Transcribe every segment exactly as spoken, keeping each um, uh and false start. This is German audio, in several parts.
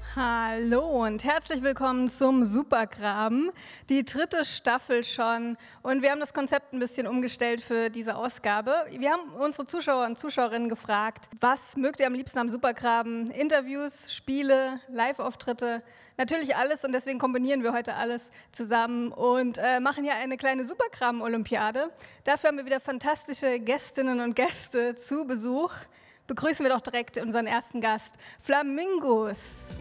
Hallo und herzlich willkommen zum Supergraben, die dritte Staffel schon. Und wir haben das Konzept ein bisschen umgestellt für diese Ausgabe. Wir haben unsere Zuschauer und Zuschauerinnen gefragt, was mögt ihr am liebsten am Supergraben? Interviews, Spiele, Live-Auftritte, natürlich alles, und deswegen kombinieren wir heute alles zusammen und äh, machen hier eine kleine Supergraben-Olympiade. Dafür haben wir wieder fantastische Gästinnen und Gäste zu Besuch. Begrüßen wir doch direkt unseren ersten Gast, Flamingos.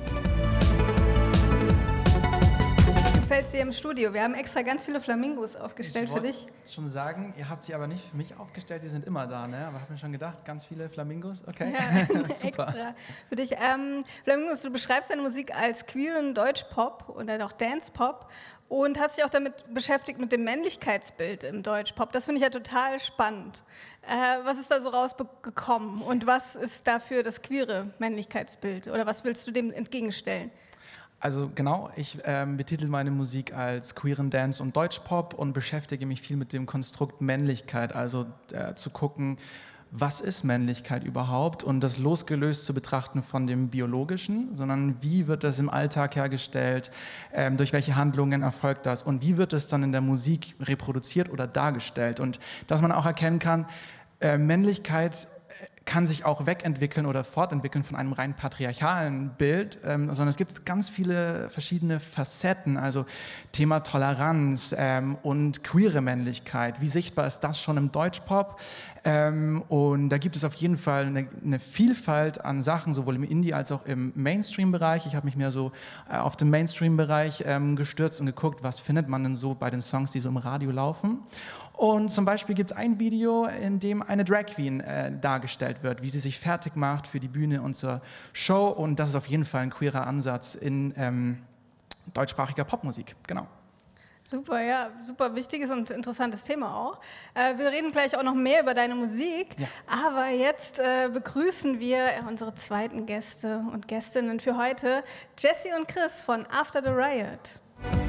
Gefällt es dir im Studio? Wir haben extra ganz viele Flamingos aufgestellt für dich. Ich schon sagen, ihr habt sie aber nicht für mich aufgestellt, die sind immer da, ne? Aber ich habe mir schon gedacht, ganz viele Flamingos, okay. Ja, extra für dich. Ähm, Flamingos, du beschreibst deine Musik als queeren Deutschpop oder auch Dance-Pop und hast dich auch damit beschäftigt mit dem Männlichkeitsbild im Deutschpop. Das finde ich ja total spannend. Äh, was ist da so rausgekommen und was ist dafür das queere Männlichkeitsbild oder was willst du dem entgegenstellen? Also genau, ich ähm, betitel meine Musik als queeren Dance und Deutschpop und beschäftige mich viel mit dem Konstrukt Männlichkeit, also äh, zu gucken, was ist Männlichkeit überhaupt und das losgelöst zu betrachten von dem Biologischen, sondern wie wird das im Alltag hergestellt, ähm, durch welche Handlungen erfolgt das und wie wird es dann in der Musik reproduziert oder dargestellt und dass man auch erkennen kann, äh, Männlichkeit kann sich auch wegentwickeln oder fortentwickeln von einem rein patriarchalen Bild, ähm, sondern es gibt ganz viele verschiedene Facetten, also Thema Toleranz ähm, und queere Männlichkeit. Wie sichtbar ist das schon im Deutschpop? Ähm, und da gibt es auf jeden Fall eine, eine Vielfalt an Sachen, sowohl im Indie- als auch im Mainstream-Bereich. Ich habe mich mehr so äh, auf den Mainstream-Bereich ähm, gestürzt und geguckt, was findet man denn so bei den Songs, die so im Radio laufen. Und zum Beispiel gibt es ein Video, in dem eine Drag Queen äh, dargestellt wird, wie sie sich fertig macht für die Bühne und zur Show. Und das ist auf jeden Fall ein queerer Ansatz in ähm, deutschsprachiger Popmusik. Genau. Super, ja, super wichtiges und interessantes Thema auch. Äh, wir reden gleich auch noch mehr über deine Musik, ja. Aber jetzt äh, begrüßen wir unsere zweiten Gäste und Gästinnen für heute, Jessie und Chris von After the Riot.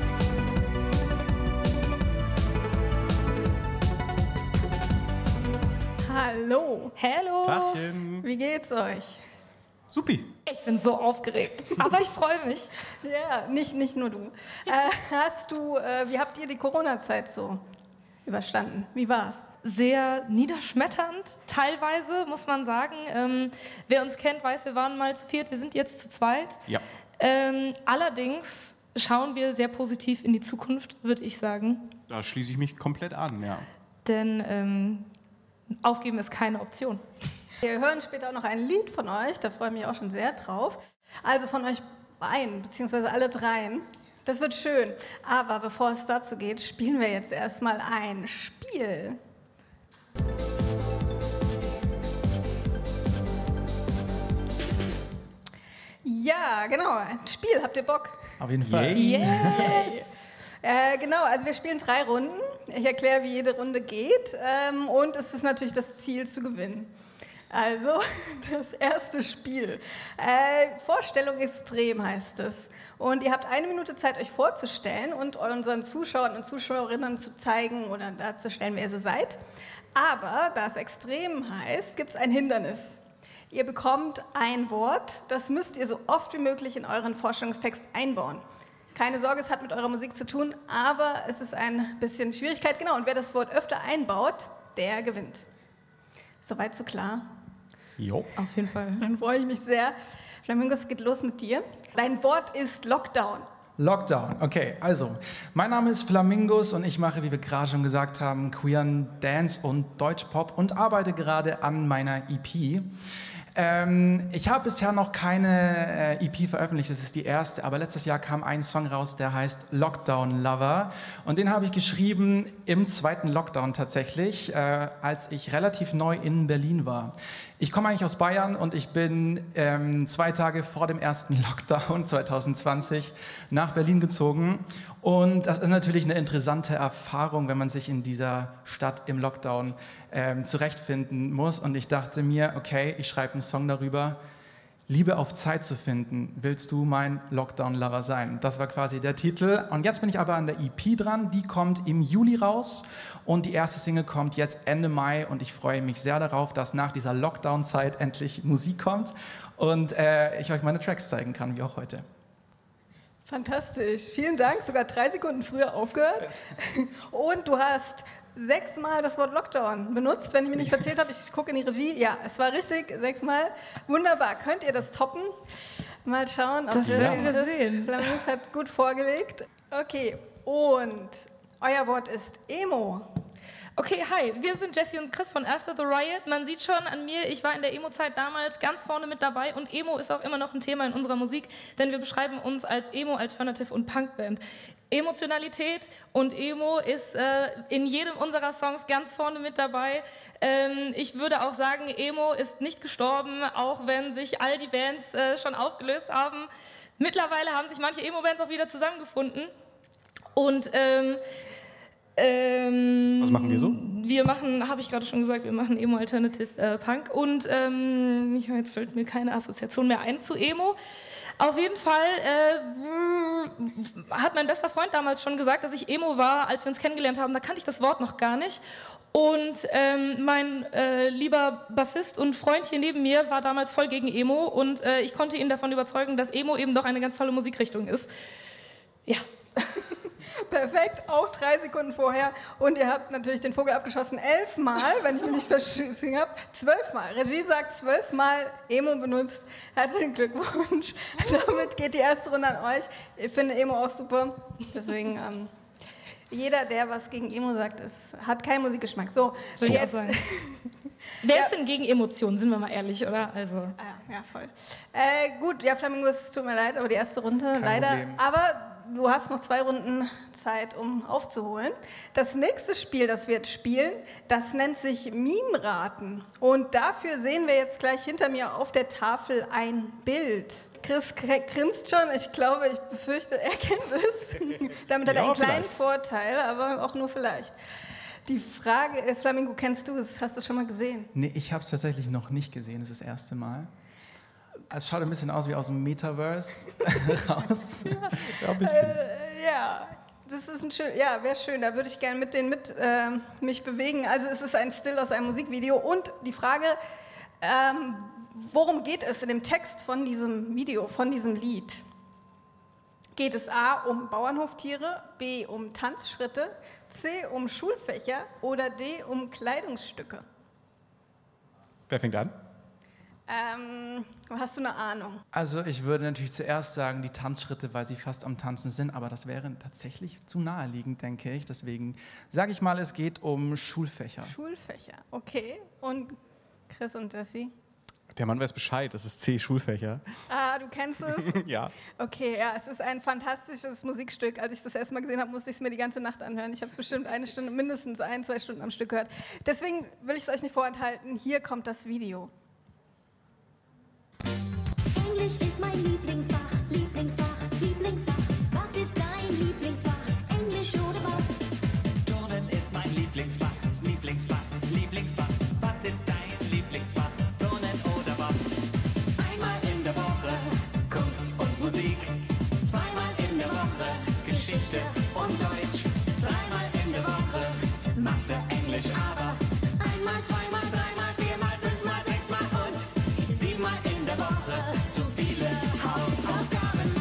Hallo. Hallo. Tagchen. Wie geht's euch? Supi. Ich bin so aufgeregt, aber ich freue mich. Ja, nicht, nicht nur du. Äh, hast du, äh, wie habt ihr die Corona-Zeit so überstanden? Wie war's? Sehr niederschmetternd, teilweise, muss man sagen. Ähm, wer uns kennt, weiß, wir waren mal zu viert, wir sind jetzt zu zweit. Ja. Ähm, allerdings schauen wir sehr positiv in die Zukunft, würde ich sagen. Da schließe ich mich komplett an, ja. Denn ähm, aufgeben ist keine Option. Wir hören später auch noch ein Lied von euch, da freue ich mich auch schon sehr drauf. Also von euch beiden, beziehungsweise alle dreien. Das wird schön. Aber bevor es dazu geht, spielen wir jetzt erstmal ein Spiel. Ja, genau, ein Spiel. Habt ihr Bock? Auf jeden Fall. Yes! Äh, genau, also wir spielen drei Runden. Ich erkläre, wie jede Runde geht. Ähm, und es ist natürlich das Ziel, zu gewinnen. Also, das erste Spiel. Äh, Vorstellung extrem heißt es. Und ihr habt eine Minute Zeit, euch vorzustellen und unseren Zuschauern und Zuschauerinnen zu zeigen oder darzustellen, wer ihr so seid. Aber da es extrem heißt, gibt es ein Hindernis. Ihr bekommt ein Wort, das müsst ihr so oft wie möglich in euren Vorstellungstext einbauen. Keine Sorge, es hat mit eurer Musik zu tun, aber es ist ein bisschen Schwierigkeit. Genau, und wer das Wort öfter einbaut, der gewinnt. Soweit so klar? Jo. Auf jeden Fall. Dann freue ich mich sehr. Flamingos, geht los mit dir. Dein Wort ist Lockdown. Lockdown, okay, also, mein Name ist Flamingos und ich mache, wie wir gerade schon gesagt haben, queeren Dance und Deutschpop und arbeite gerade an meiner E P. Ähm, ich habe bisher noch keine äh, E P veröffentlicht, das ist die erste, aber letztes Jahr kam ein Song raus, der heißt Lockdown Lover und den habe ich geschrieben im zweiten Lockdown tatsächlich, äh, als ich relativ neu in Berlin war. Ich komme eigentlich aus Bayern und ich bin ähm, zwei Tage vor dem ersten Lockdown zwanzig zwanzig nach Berlin gezogen und das ist natürlich eine interessante Erfahrung, wenn man sich in dieser Stadt im Lockdown ähm, zurechtfinden muss und ich dachte mir, okay, ich schreibe einen Song darüber, Liebe auf Zeit zu finden, willst du mein Lockdown-Lover sein? Das war quasi der Titel. Und jetzt bin ich aber an der E P dran. Die kommt im Juli raus und die erste Single kommt jetzt Ende Mai. Und ich freue mich sehr darauf, dass nach dieser Lockdown-Zeit endlich Musik kommt und äh, ich euch meine Tracks zeigen kann, wie auch heute. Fantastisch. Vielen Dank. Sogar drei Sekunden früher aufgehört. Und du hast sechsmal das Wort Lockdown benutzt, wenn ich mich nicht verzählt habe. Ich gucke in die Regie. Ja, es war richtig, sechsmal. Wunderbar. Könnt ihr das toppen? Mal schauen, ob Das werden wir Chris sehen. Flamingos hat gut vorgelegt. Okay, und euer Wort ist Emo. Okay, hi, wir sind Jessie und Chris von After the Riot. Man sieht schon an mir, ich war in der Emo-Zeit damals ganz vorne mit dabei und Emo ist auch immer noch ein Thema in unserer Musik, denn wir beschreiben uns als Emo, Alternative und Punkband. Emotionalität und Emo ist äh, in jedem unserer Songs ganz vorne mit dabei. Ähm, ich würde auch sagen, Emo ist nicht gestorben, auch wenn sich all die Bands äh, schon aufgelöst haben. Mittlerweile haben sich manche Emo-Bands auch wieder zusammengefunden und ähm, Ähm, Was machen wir so? Wir machen, habe ich gerade schon gesagt, wir machen Emo Alternative äh, Punk und ähm, jetzt fällt mir keine Assoziation mehr ein zu Emo. Auf jeden Fall äh, hat mein bester Freund damals schon gesagt, dass ich Emo war, als wir uns kennengelernt haben. Da kannte ich das Wort noch gar nicht. Und ähm, mein äh, lieber Bassist und Freund hier neben mir war damals voll gegen Emo und äh, ich konnte ihn davon überzeugen, dass Emo eben doch eine ganz tolle Musikrichtung ist. Ja. Perfekt, auch drei Sekunden vorher. Und ihr habt natürlich den Vogel abgeschossen elfmal, wenn ich mich nicht verschissen habe. Zwölfmal. Regie sagt zwölfmal Emo benutzt. Herzlichen Glückwunsch. Damit geht die erste Runde an euch. Ich finde Emo auch super. Deswegen, ähm, jeder, der was gegen Emo sagt, ist, hat keinen Musikgeschmack. So, Soll ich auch jetzt. sagen. Wer Ja. ist denn gegen Emotionen, sind wir mal ehrlich, oder? Also. Ah, ja, ja, voll. Äh, gut, ja, Flamingos, es tut mir leid, aber die erste Runde Kein leider. Problem. Aber du hast noch zwei Runden Zeit, um aufzuholen. Das nächste Spiel, das wir jetzt spielen, das nennt sich Meme-Raten. Und dafür sehen wir jetzt gleich hinter mir auf der Tafel ein Bild. Chris k- grinst schon, ich glaube, ich befürchte, er kennt es. Damit hat er Ja, einen kleinen vielleicht. Vorteil, aber auch nur vielleicht. Die Frage ist, Flamingo, kennst du es? Hast du es schon mal gesehen? Nee, ich habe es tatsächlich noch nicht gesehen, das ist das erste Mal. Es schaut ein bisschen aus wie aus dem Metaverse raus. Ja, ein bisschen. Äh, ja, das ist ein schön, ja, wäre schön. Da würde ich gerne mit denen mit äh, mich bewegen. Also es ist ein Still aus einem Musikvideo und die Frage, ähm, worum geht es in dem Text von diesem Video, von diesem Lied? Geht es A um Bauernhoftiere, B um Tanzschritte, C um Schulfächer oder D um Kleidungsstücke? Wer fängt an? Ähm, hast du eine Ahnung? Also ich würde natürlich zuerst sagen, die Tanzschritte, weil sie fast am Tanzen sind, aber das wäre tatsächlich zu naheliegend, denke ich. Deswegen sage ich mal, es geht um Schulfächer. Schulfächer, okay. Und Chris und Jessie? Der Mann weiß Bescheid, das ist C, Schulfächer. Ah, du kennst es? Ja. Okay, ja, es ist ein fantastisches Musikstück. Als ich das erste Mal gesehen habe, musste ich es mir die ganze Nacht anhören. Ich habe es bestimmt eine Stunde, mindestens ein, zwei Stunden am Stück gehört. Deswegen will ich es euch nicht vorenthalten. Hier kommt das Video. Englisch ist mein Lieblingsfach, Lieblingsfach, Lieblingsfach. Was ist dein Lieblingsfach? Englisch oder was? Turnen ist mein Lieblingsfach, Lieblingsfach, Lieblingsfach. Was ist dein Lieblingsfach? Turnen oder was? Einmal in der Woche Kunst und Musik, zweimal in der Woche Geschichte und Deutsch, dreimal in der Woche Mathe, Englisch, aber einmal, zweimal, dreimal, viermal, fünfmal, sechsmal und siebenmal in der Woche zu viele Hausaufgaben.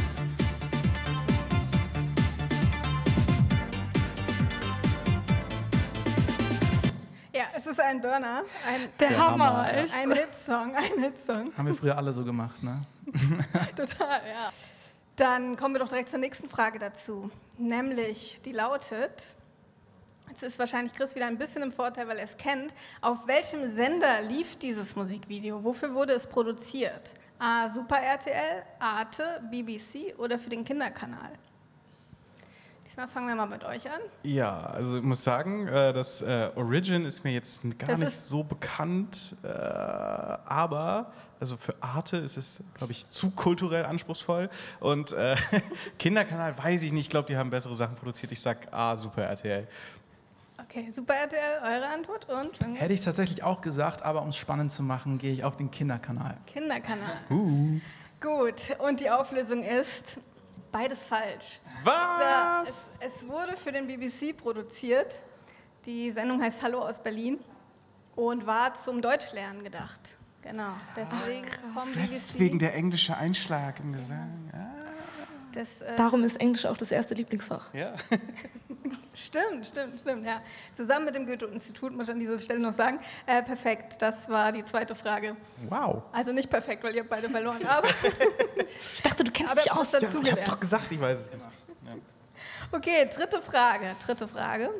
Ja, es ist ein Burner, ein, Der, Der Hammer, Hammer, echt. ein Hitsong, ein Hitsong. Haben wir früher alle so gemacht, ne? Total, ja. Dann kommen wir doch direkt zur nächsten Frage dazu. Nämlich, die lautet, jetzt ist wahrscheinlich Chris wieder ein bisschen im Vorteil, weil er es kennt. Auf welchem Sender lief dieses Musikvideo? Wofür wurde es produziert? A, Super R T L, Arte, B B C oder für den Kinderkanal? Diesmal fangen wir mal mit euch an. Ja, also ich muss sagen, äh, das äh, Origin ist mir jetzt gar Das nicht ist- so bekannt, äh, aber also für Arte ist es, glaube ich, zu kulturell anspruchsvoll und äh, Kinderkanal weiß ich nicht, ich glaube, die haben bessere Sachen produziert. Ich sag A, Super R T L. Okay, Super R T L, eure Antwort und Flamingos? Hätte ich tatsächlich auch gesagt, aber um es spannend zu machen, gehe ich auf den Kinderkanal. Kinderkanal. Uh. Gut, und die Auflösung ist beides falsch. Da, Was? es, es wurde für den B B C produziert. Die Sendung heißt Hallo aus Berlin und war zum Deutschlernen gedacht. Genau, deswegen vom B B C. Deswegen der englische Einschlag im Gesang. Ja. Das, äh, Darum ist Englisch auch das erste Lieblingsfach. Ja. Stimmt, stimmt, stimmt, ja. Zusammen mit dem Goethe-Institut, muss ich an dieser Stelle noch sagen. Äh, perfekt, das war die zweite Frage. Wow. Also nicht perfekt, weil ihr habt beide verloren, aber, Ich dachte, du kennst aber dich ich aus. muss Ja, ich habe dazugelernt. doch gesagt, ich weiß es nicht. Ja. Okay, dritte Frage, dritte Frage.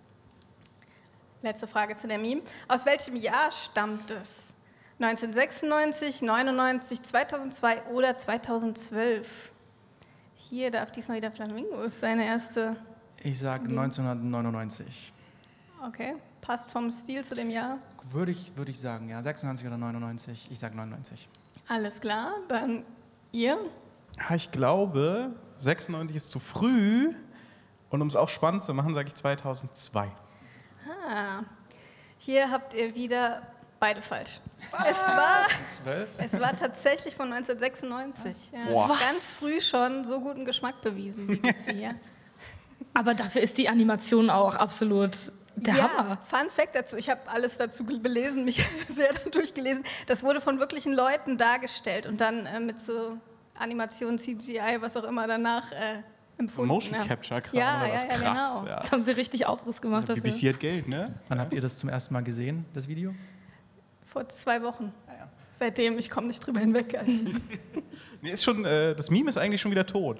Letzte Frage zu der Meme. Aus welchem Jahr stammt es? neunzehnhundertsechsundneunzig, neunundneunzig, zweitausendzwei oder zweitausendzwölf? Hier darf diesmal wieder Flamingos seine erste. Ich sage neunzehnhundertneunundneunzig. Okay, passt vom Stil zu dem Jahr. Würde ich, würde ich sagen, ja. sechsundneunzig oder neunundneunzig? Ich sage neunundneunzig. Alles klar, dann ihr. Ja, ich glaube, sechsundneunzig ist zu früh. Und um es auch spannend zu machen, sage ich zweitausendzwei. Ah, hier habt ihr wieder beide falsch. Es war, zwölf? es war tatsächlich von neunzehnhundertsechsundneunzig. Ja, Boah. ganz früh schon so guten Geschmack bewiesen, B B C hier. Aber dafür ist die Animation auch absolut der ja, Hammer. Fun Fact dazu, ich habe alles dazu belesen, mich sehr durchgelesen. Das wurde von wirklichen Leuten dargestellt und dann äh, mit so Animation, C G I, was auch immer danach äh, empfunden. Motion ja. Capture Kram Ja, oder ja, was ja, krass. genau. Ja. Da haben sie richtig Aufriss gemacht B dafür. B C hat Geld, ne? Wann habt ihr das zum ersten Mal gesehen, das Video? Vor zwei Wochen. Seitdem, ich komme nicht drüber hinweg. Nee, ist schon, äh, das Meme ist eigentlich schon wieder tot.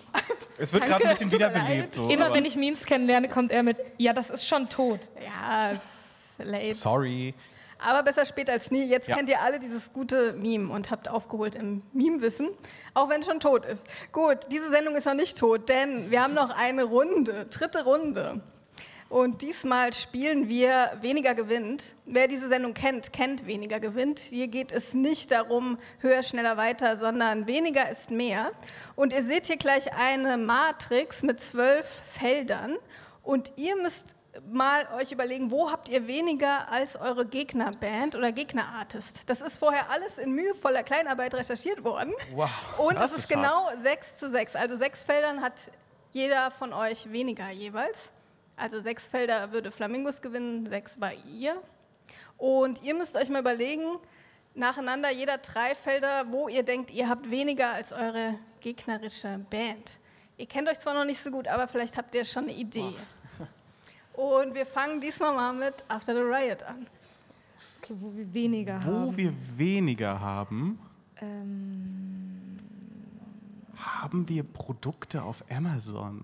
Es wird Danke, gerade ein bisschen tut mir wiederbelebt. leid. So, Immer aber- wenn ich Memes kennenlerne, kommt er mit, ja, das ist schon tot. Ja, ist late. Sorry. Aber besser spät als nie. Jetzt Ja. kennt ihr alle dieses gute Meme und habt aufgeholt im Meme-Wissen, auch wenn es schon tot ist. Gut, diese Sendung ist noch nicht tot, denn wir haben noch eine Runde, dritte Runde. Und diesmal spielen wir Weniger gewinnt. Wer diese Sendung kennt, kennt Weniger gewinnt. Hier geht es nicht darum, höher, schneller, weiter, sondern weniger ist mehr. Und ihr seht hier gleich eine Matrix mit zwölf Feldern. Und ihr müsst mal euch überlegen, wo habt ihr weniger als eure Gegnerband oder Gegnerartist. Das ist vorher alles in mühevoller Kleinarbeit recherchiert worden. Wow, Und das es ist ist hart. genau sechs zu sechs. Also sechs Feldern hat jeder von euch weniger jeweils. Also sechs Felder würde Flamingos gewinnen, sechs bei ihr. Und ihr müsst euch mal überlegen, nacheinander jeder drei Felder, wo ihr denkt, ihr habt weniger als eure gegnerische Band. Ihr kennt euch zwar noch nicht so gut, aber vielleicht habt ihr schon eine Idee. Und wir fangen diesmal mal mit After the Riot an. Okay, wo wir weniger Wo haben. wir weniger haben, Ähm, haben wir Produkte auf Amazon.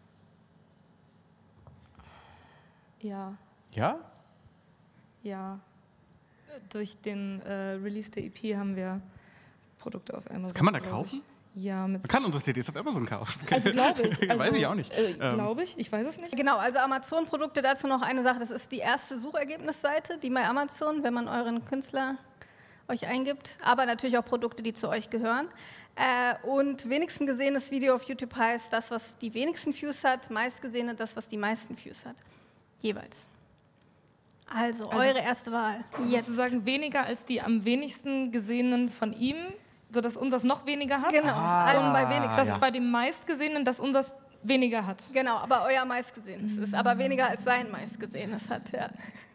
ja, Ja? ja. Durch den äh, Release der E P haben wir Produkte auf Amazon. kann man da glaub kaufen? Ich. Ja, mit Man kann unsere C Ds auf Amazon kaufen. Also glaube ich. Also, Weiß ich auch nicht. Äh, Ähm, glaube ich, ich weiß es nicht. Genau, also Amazon-Produkte, dazu noch eine Sache, das ist die erste Suchergebnisseite, die bei Amazon, wenn man euren Künstler euch eingibt, aber natürlich auch Produkte, die zu euch gehören. Äh, und wenigsten gesehenes Video auf YouTube heißt das, was die wenigsten Views hat, meistgesehene das, was die meisten Views hat. Jeweils. Also, Also, eure erste Wahl. Jetzt. Sozusagen weniger als die am wenigsten gesehenen von ihm, sodass unseres noch weniger hat. Genau, also bei wenigsten. Das bei dem meistgesehenen, dass unseres weniger hat. Genau, aber euer meistgesehenes ist aber weniger als sein meistgesehenes hat. Ja.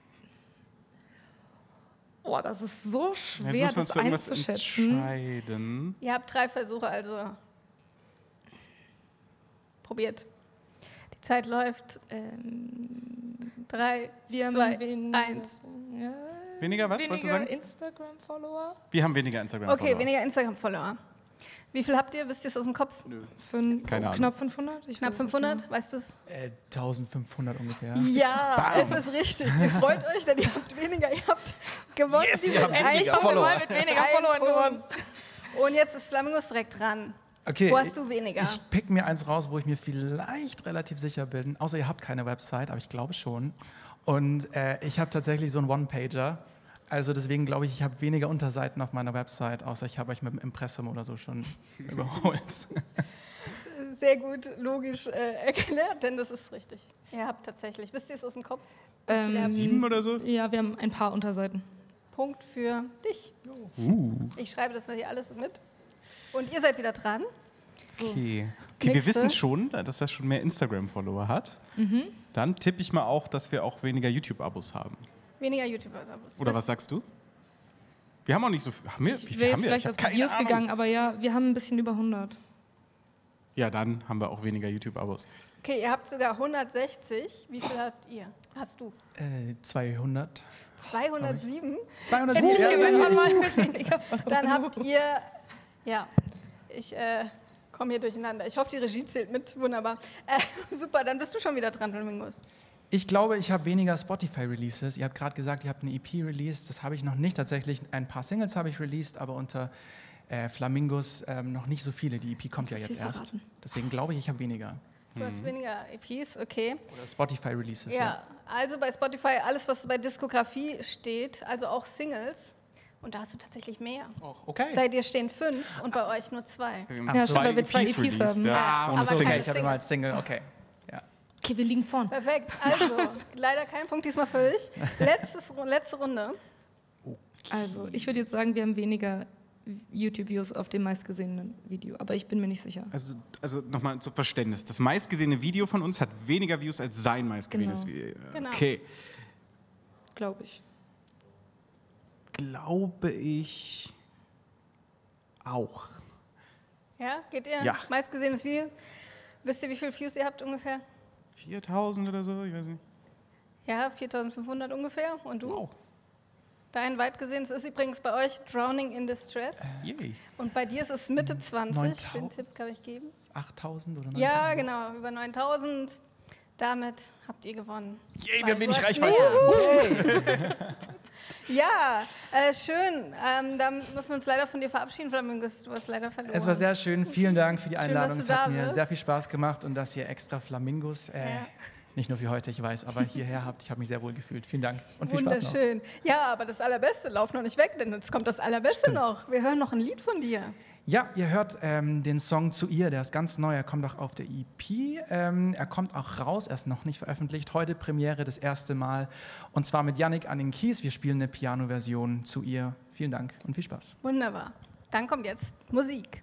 Oh, das ist so Jetzt schwer, müssen wir uns das für irgendwas einzuschätzen. entscheiden. Ihr habt drei Versuche, also probiert. Die Zeit läuft. Ähm, Drei, wir haben zwei, weniger, eins. Ja, Weniger was, wolltest du weniger sagen? Instagram-Follower. Wir haben weniger Instagram. Okay, weniger Instagram-Follower. Wie viel habt ihr? Wisst ihr es aus dem Kopf? Fün- Keine Ahnung. Knapp fünfhundert? Ich Knapp weiß nicht fünfhundert? Weißt du es? Äh, eintausendfünfhundert ungefähr. Ja, es ist richtig. Ihr freut euch, denn ihr habt weniger. Ihr habt gewonnen. Yes, Diese wir haben ein weniger Punkt. Follower. Mal mit weniger Ein Followern gewonnen. Punkt. Und jetzt ist Flamingos direkt dran. Okay, Wo hast du weniger? Ich pick mir eins raus, wo ich mir vielleicht relativ sicher bin. Außer ihr habt keine Website, aber ich glaube schon. Und äh, ich habe tatsächlich so einen One-Pager. Also deswegen glaube ich, ich habe weniger Unterseiten auf meiner Website, außer ich habe euch mit dem Impressum oder so schon überholt. sehr gut logisch äh, erklärt, denn das ist richtig. Ihr habt tatsächlich, wisst ihr es aus dem Kopf? Ähm, Sieben oder so? Ja, wir haben ein paar Unterseiten. Punkt für dich. Uh. Ich schreibe das hier alles mit. Und ihr seid wieder dran. Okay. Okay, wir Nächste. wissen schon, dass er schon mehr Instagram-Follower hat. Mhm. Dann tippe ich mal auch, dass wir auch weniger YouTube-Abos haben. Weniger YouTuber. Oder was sagst du? Wir haben auch nicht so viel. Haben wir? Wie Ich viel wäre haben jetzt wir? Ich vielleicht hab auf keine Videos Ahnung. gegangen, aber ja, wir haben ein bisschen über hundert. Ja, dann haben wir auch weniger YouTube-Abos. Okay, ihr habt sogar hundertsechzig. Wie viel habt ihr? Hast du? Äh, zweihundert. zweihundertsieben. zweihundertsieben. Hätte ich Ja, gedacht, ja, ja. Mal mit weniger Follower. Dann habt ihr, ja, ich äh, komme hier durcheinander. Ich hoffe, die Regie zählt mit. Wunderbar. Äh, super, dann bist du schon wieder dran, Flamingos. Ich glaube, ich habe weniger Spotify-Releases. Ihr habt gerade gesagt, ihr habt eine E P released. Das habe ich noch nicht tatsächlich. Ein paar Singles habe ich released, aber unter äh, Flamingos ähm, noch nicht so viele. Die E P kommt ja Zu jetzt viel erst. verraten. Deswegen glaube ich, ich habe weniger. Du hast weniger E Ps, okay. Oder Spotify-Releases. Ja, also bei Spotify alles, was bei Diskografie steht, also auch Singles. Und da hast du tatsächlich mehr. Oh, okay. Bei dir stehen fünf und bei euch nur zwei. Wir haben Ja, stimmt, weil wir zwei E Ps released, haben. Ja, Ja, ohne aber okay, keine ich habe mal als Single. Okay. Ja. Okay, wir liegen vorn. Perfekt, also leider kein Punkt diesmal für euch. Letztes, letzte Runde. Also, ich würde jetzt sagen, wir haben weniger YouTube-Views auf dem meistgesehenen Video, aber ich bin mir nicht sicher. Also, also nochmal zum Verständnis. Das meistgesehene Video von uns hat weniger Views als sein meistgesehenes Genau. Video. Genau. Okay. Glaube ich. Glaube ich auch. Ja, geht ihr? Ja. Meistgesehenes Video. Wisst ihr, wie viele Views ihr habt ungefähr? viertausend oder so? Ich weiß nicht. Ja, viertausendfünfhundert ungefähr. Und du? Wow. Dein weitgesehenes ist übrigens bei euch Drowning in Distress. Yay. Und bei dir ist es Mitte zwanzig. neuntausend? Den Tipp kann ich geben. achttausend oder Ja, neuntausend? genau, über neuntausend. Damit habt ihr gewonnen. Yay, Weil wir haben du wenig hast Reichweite. mehr. Ja, äh, schön. Ähm, da müssen wir uns leider von dir verabschieden, Flamingos. Du hast leider verloren. Es war sehr schön. Vielen Dank für die dass Einladung. du Es hat da mir bist. sehr viel Spaß gemacht und dass ihr extra Flamingos, äh, Ja. nicht nur für heute, ich weiß, aber hierher habt. Ich habe mich sehr wohl gefühlt. Vielen Dank und viel Spaß noch. Wunderschön. Ja, aber das Allerbeste, lauf noch nicht weg, denn jetzt kommt das Allerbeste Stimmt. noch. Wir hören noch ein Lied von dir. Ja, ihr hört ähm, den Song Zu ihr, der ist ganz neu, er kommt auch auf der E P. Ähm, er kommt auch raus, er ist noch nicht veröffentlicht. Heute Premiere das erste Mal und zwar mit Yannick an den Keys. Wir spielen eine Piano-Version zu ihr. Vielen Dank und viel Spaß. Wunderbar. Dann kommt jetzt Musik.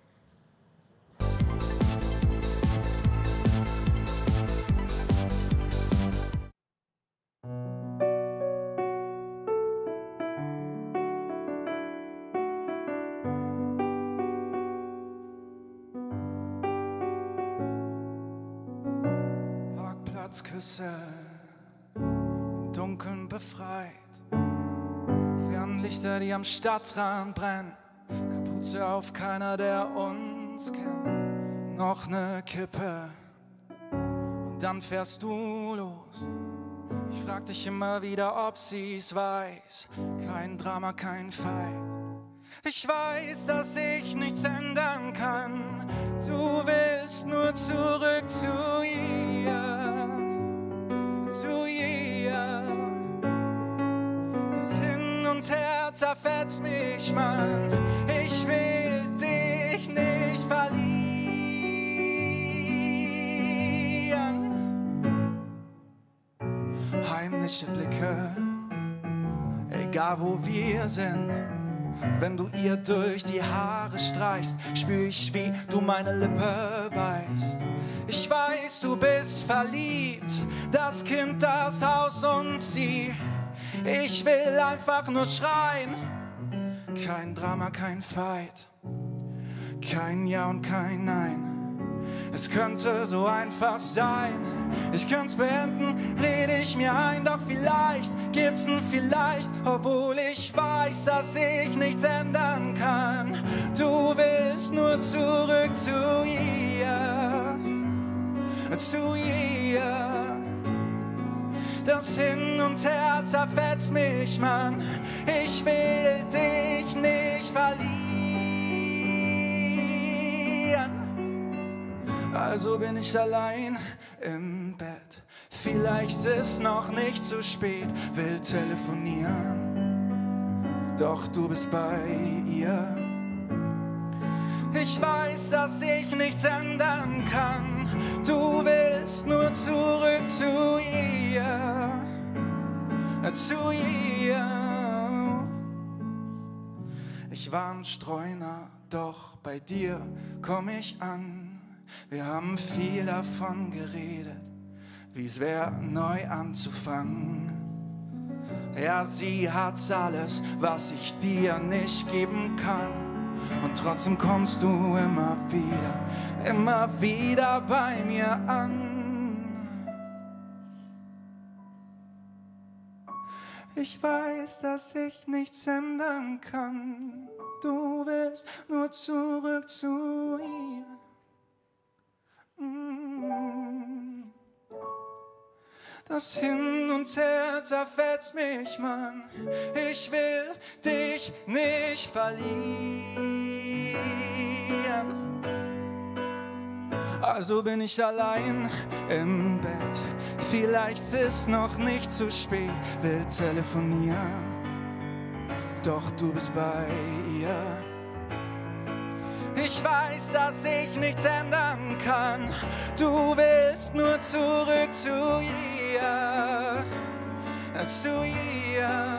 Parkplatzküsse, im Dunkeln befreit. Fernlichter, die am Stadtrand brennen. Kapuze auf, keiner, der uns kennt. Noch ne Kippe und dann fährst du los. Ich frag dich immer wieder, ob sie's weiß. Kein Drama, kein Fight. Ich weiß, dass ich nichts ändern kann. Du willst nur zurück zu ihr, zu ihr. Das Hin und Her zerfetzt mich, Mann. Ich will dich nicht verlieren. Heimliche Blicke, egal wo wir sind. Wenn du ihr durch die Haare streichst, spür ich, wie du meine Lippe beißt. Ich weiß, du bist verliebt, das Kind, das Haus und sie. Ich will einfach nur schreien. Kein Drama, kein Fight, kein Ja und kein Nein. Es könnte so einfach sein. Ich könnte's beenden, rede ich mir ein, doch vielleicht gibt's ein Vielleicht, obwohl ich weiß, dass ich nichts ändern kann. Du willst nur zurück zu ihr, zu ihr. Das Hin und Her zerfetzt mich, Mann. Ich will dich nicht verlieren. Also bin ich allein im Bett. Vielleicht ist noch nicht zu spät, will telefonieren. Doch du bist bei ihr. Ich weiß, dass ich nichts ändern kann. Du willst nur zurück zu ihr, zu ihr. Ich war ein Streuner, doch bei dir komm ich an. Wir haben viel davon geredet, wie es wäre, neu anzufangen. Ja, sie hat's alles, was ich dir nicht geben kann. Und trotzdem kommst du immer wieder, immer wieder bei mir an. Ich weiß, dass ich nichts ändern kann. Du willst nur zurück zu ihr. Mm. Das Hin und Her zerfetzt mich, Mann. Ich will dich nicht verlieren. Also bin ich allein im Bett. Vielleicht ist es noch nicht zu spät, will telefonieren. Doch du bist bei ihr. Ich weiß, dass ich nichts ändern kann. Du willst nur zurück zu ihr, zu ihr.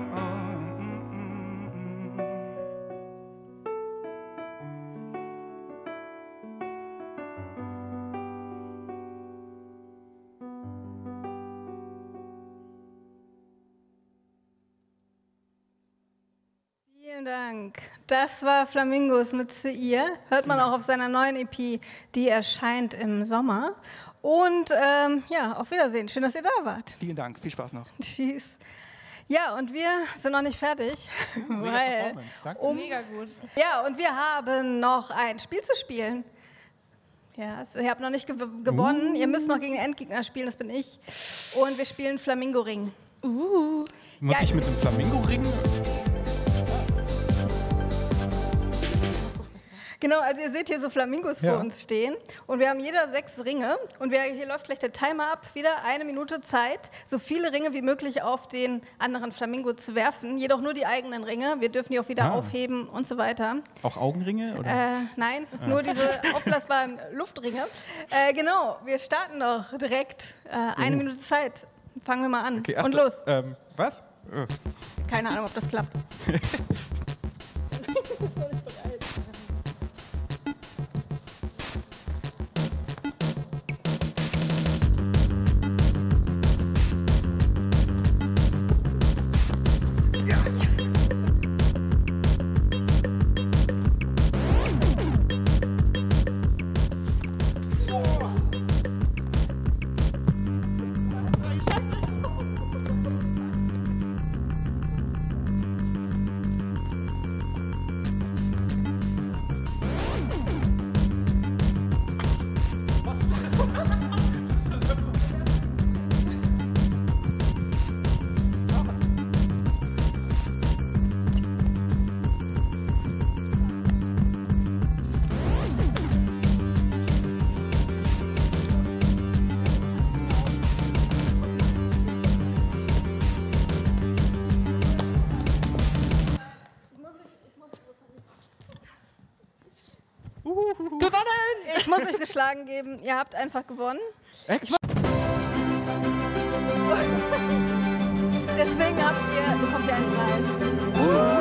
Vielen Dank. Das war Flamingos mit Zu ihr. Hört man auch auf seiner neuen E P, die erscheint im Sommer. Und ähm, ja, auf Wiedersehen. Schön, dass ihr da wart. Vielen Dank, viel Spaß noch. Tschüss. Ja, und wir sind noch nicht fertig. weil um, Mega gut. Ja, und wir haben noch ein Spiel zu spielen. Ja, es- ihr habt noch nicht gew gewonnen. Ihr müsst noch gegen den Endgegner spielen, das bin ich. Und wir spielen Flamingo-Ring. Uh. Muss Ja, ich mit dem Flamingo ringen? Genau, also ihr seht hier so Flamingos Ja. vor uns stehen und wir haben jeder sechs Ringe und wir, hier läuft gleich der Timer ab, wieder eine Minute Zeit, so viele Ringe wie möglich auf den anderen Flamingo zu werfen, jedoch nur die eigenen Ringe, wir dürfen die auch wieder Ah. aufheben und so weiter. Auch Augenringe? Oder? Äh, nein, nur diese aufblasbaren Luftringe. Äh, genau, wir starten doch direkt, äh, eine Oh. Minute Zeit, fangen wir mal an Okay, ach, und los. Ähm, was? Äh. Keine Ahnung, ob das klappt. Gewonnen! Ich muss mich geschlagen geben, ihr habt einfach gewonnen. Echt? Deswegen habt ihr, bekommt ihr einen Preis.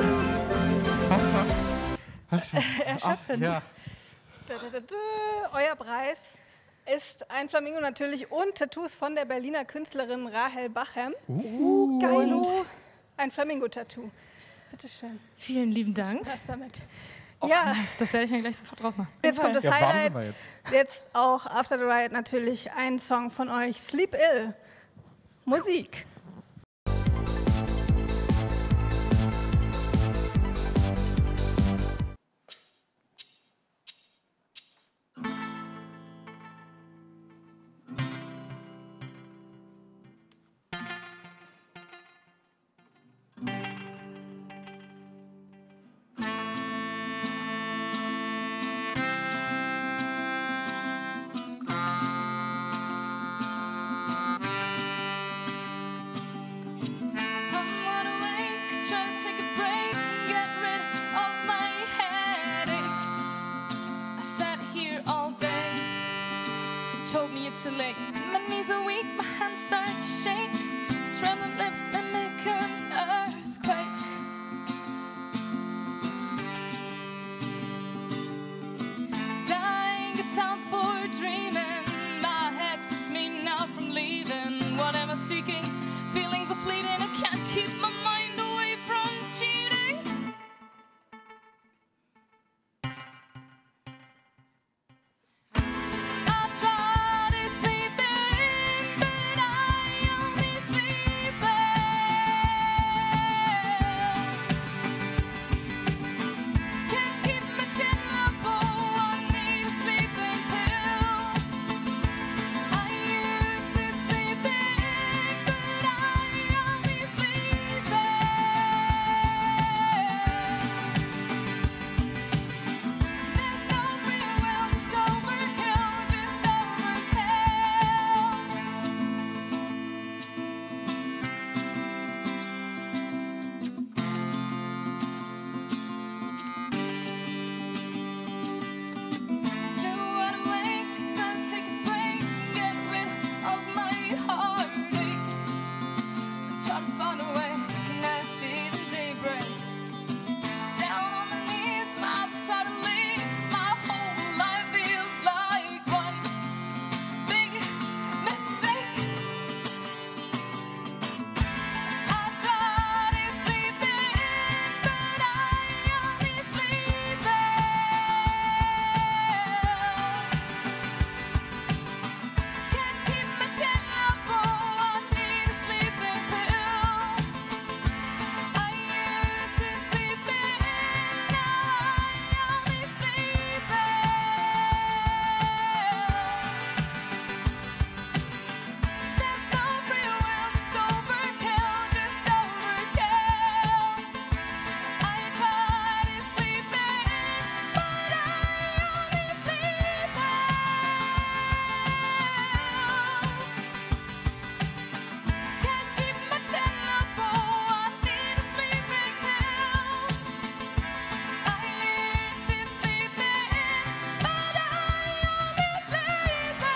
Was? Erschöpfend. Ja. Da, da, da, da. Euer Preis ist ein Flamingo natürlich und Tattoos von der Berliner Künstlerin Rahel Bachem. Uh, geil. Und ein Flamingo-Tattoo. Bitteschön, Vielen lieben Dank. was damit. Oh, ja, nice. Das werde ich mir gleich sofort drauf machen. jetzt kommt das Ja, warm sind Highlight. wir jetzt. Jetzt auch After the Riot natürlich ein Song von euch, Sleep Ill. Musik. too late. My knees are weak, my hands start to shake. Trembling lips mimic an earthquake. Dying a time for dreaming. My head stops me now from leaving. What am I seeking? Feelings are fleeting. I can't keep my mind away from cheating. I try to sleep in, but I only sleep in. Can't keep my chin up, oh, I need a sleeping pill. I used to sleep in, but I only sleep in. There's no free will, just overkill, just overkill. Too wide awake, trying to take a break, get rid of my heartache. Try to find a way, not see the daybreak. Down on my knees, my eyes proudly, my whole life feels like one big mistake. I try to sleep in, but I only sleep in. Can't keep my chin up, oh, I need a sleeping pill. I used to sleep in, now I only sleep in. There's no free will, just overkill, just overkill. I try to sleep in, but I only sleep in. Can't keep my chin up, oh, I need a sleeping pill. I used to sleep in, but I only sleep in.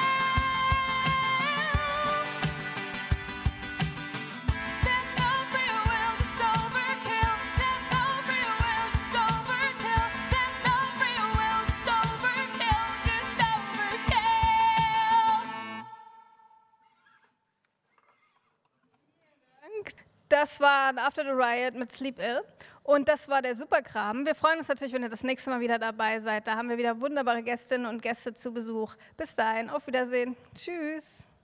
There's no free will, just overkill. There's no free will, just overkill. There's no free will, just overkill, just overkill. Das war After the Riot mit Sleep Ill. Und das war der Superkram. Wir freuen uns natürlich, wenn ihr das nächste Mal wieder dabei seid. Da haben wir wieder wunderbare Gästinnen und Gäste zu Besuch. Bis dahin, auf Wiedersehen. Tschüss.